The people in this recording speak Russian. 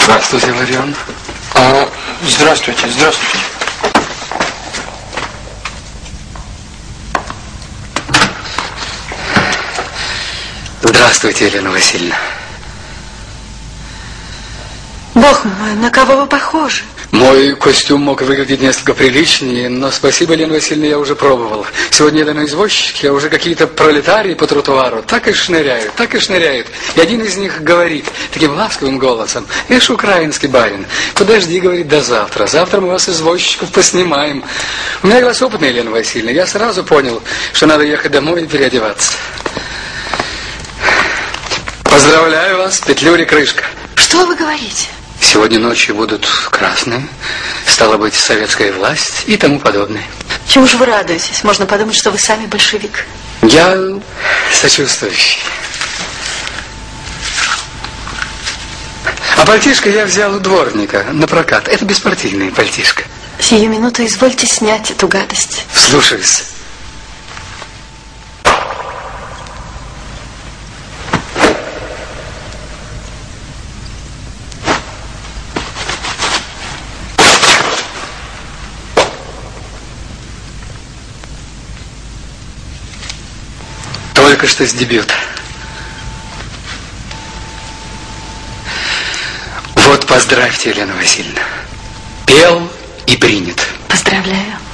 Здравствуйте, Ларион. Здравствуйте, здравствуйте. Здравствуйте, Елена Васильевна. Бог мой, на кого вы похожи? Мой костюм мог выглядеть несколько приличнее, но спасибо, Елена Васильевна, я уже пробовал. Сегодня я на извозчике, а уже какие-то пролетарии по тротуару так и шныряют, так и шныряют. И один из них говорит таким ласковым голосом: «Ишь, украинский барин, подожди, говорит, до завтра. Завтра мы вас, извозчиков, поснимаем». У меня глаз опытный, Елена Васильевна, я сразу понял, что надо ехать домой и переодеваться. Поздравляю вас, Петлюри крышка. Что вы говорите? Сегодня ночью будут красные, стало быть, советская власть и тому подобное. Чему же вы радуетесь? Можно подумать, что вы сами большевик. Я сочувствующий. А пальтишко я взял у дворника на прокат. Это беспартийное пальтишко. Сию минуту извольте снять эту гадость. Слушаюсь. Только что с дебюта. Вот поздравьте, Елена Васильевна. Пел и принят. Поздравляю.